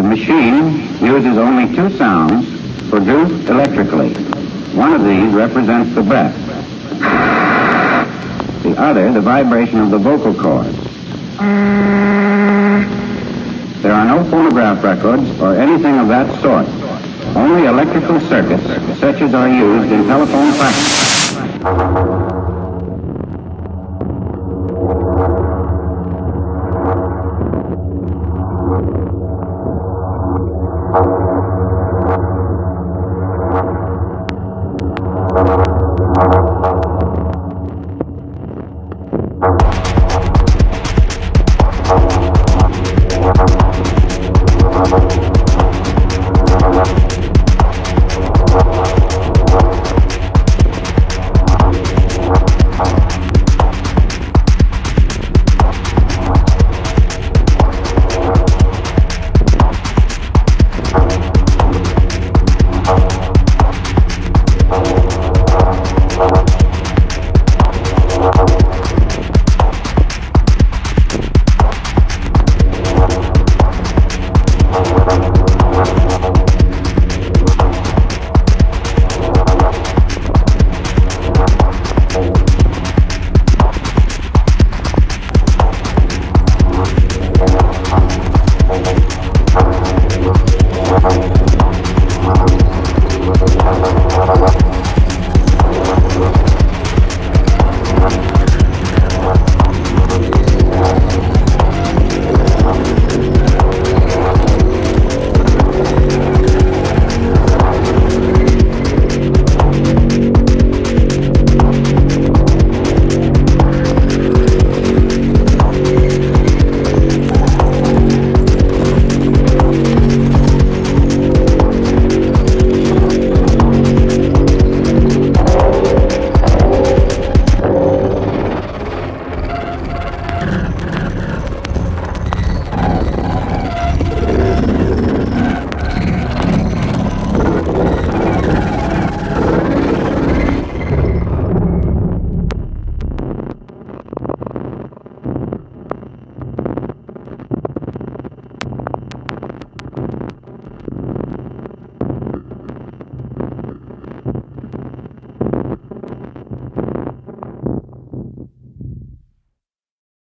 The machine uses only two sounds produced electrically. One of these represents the breath. The other, the vibration of the vocal cords. There are no phonograph records or anything of that sort. Only electrical circuits, such as are used in telephone practice.